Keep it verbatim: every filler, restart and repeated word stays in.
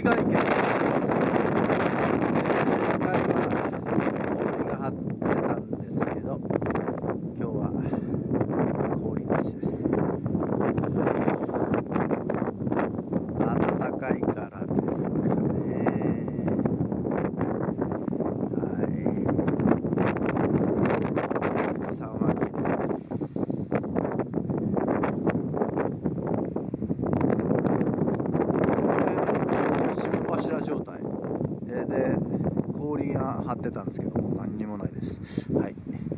貝池です。前回は氷が張ってたんですけど、今日は氷なしです。暖かいからですかね。はい。草巻です。霜柱状態で氷が張ってたんですけど、何にもないです。はい。